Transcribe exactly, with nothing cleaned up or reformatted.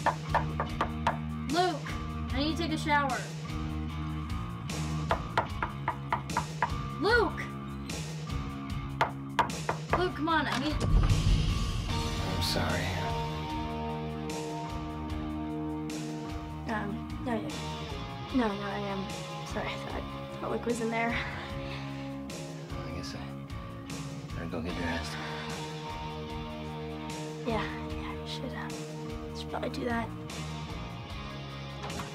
Luke, I need to take a shower. Luke! Luke, come on, I need... I'm sorry. Um, no, no, no, I am sorry. I thought, I thought Luke was in there. I guess I better go get dressed. Yeah, yeah, I should, uh, should probably do that.